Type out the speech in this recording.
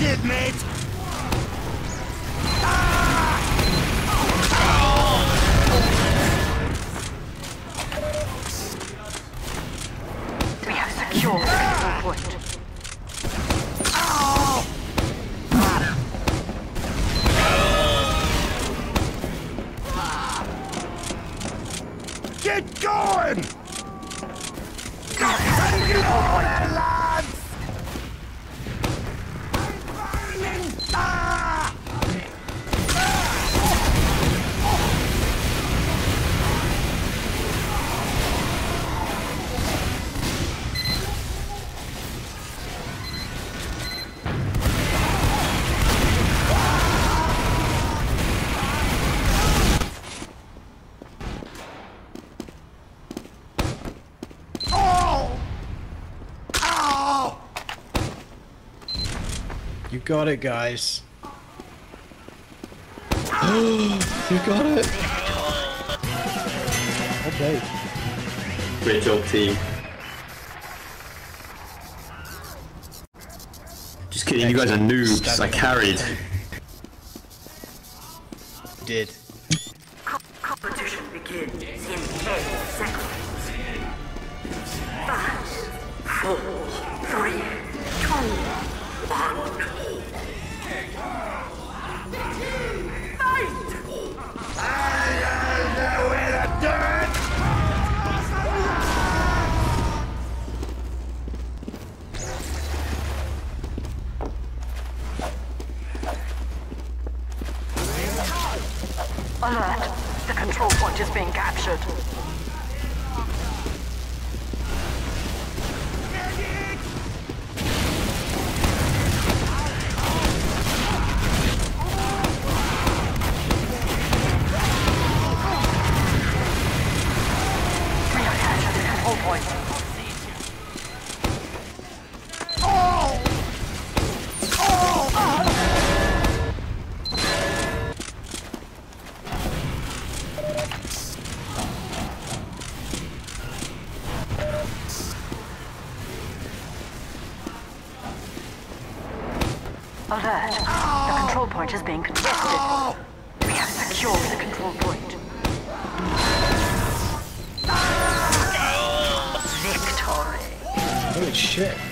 it, mate! We have secured the control point. Get going! We have captured the control point. Lads! I'm burning! Ah! You got it, guys. You got it. Okay. Great job, team. Just kidding, you guys are noobs. I carried. Did. Competition begins in 10 seconds. 5, 4, 3, 2, 1. Alert! The control point is being captured. We have captured the control point. Alert! The control point is being contested. We have secured the control point. Victory! Holy shit.